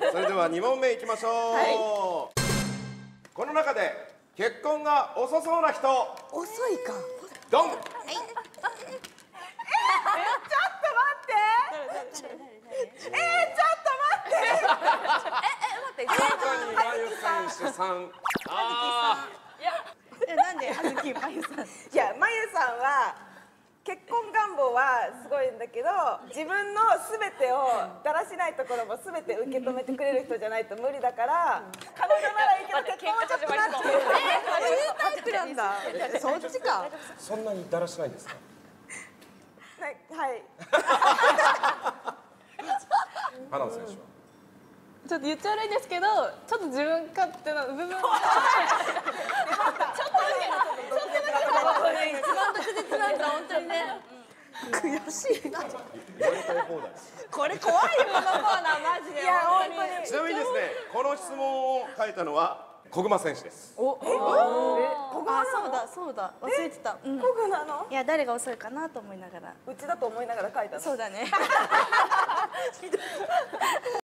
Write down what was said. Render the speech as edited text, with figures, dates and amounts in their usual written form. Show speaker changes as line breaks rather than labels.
それでは2問目いきましょう。この中で結婚が遅そうな人。
遅いか。
ドン。
ちょっと待ってちょっと待って
中にまゆ選手さん。
なんで葉月まゆさん。いや、まゆさんは結婚願望はすごいんだけど、自分のすべてをだらしないところもすべて受け止めてくれる人じゃないと無理だから、彼女ならいいけど結婚はちょっとなっていう。そういうタイプなんだ。そっちか。
そんなにだらしないんですか。
はい。
花野選手は。
ちょっと言っちゃ悪いですけど、ちょっと自分勝手な部分が。ちょっとだけ。一番特別なんだ、本当にね。
悔しいな。
これ怖いよ、このコーナー、マジで。
いや、本当に。
ちなみにですね、この質問を書いたのは小熊選手です。
小熊
そうだ、忘れてた。
小熊なの？
いや、誰が遅いかなと思いながら。
うちだと思いながら書いたの。
そうだね。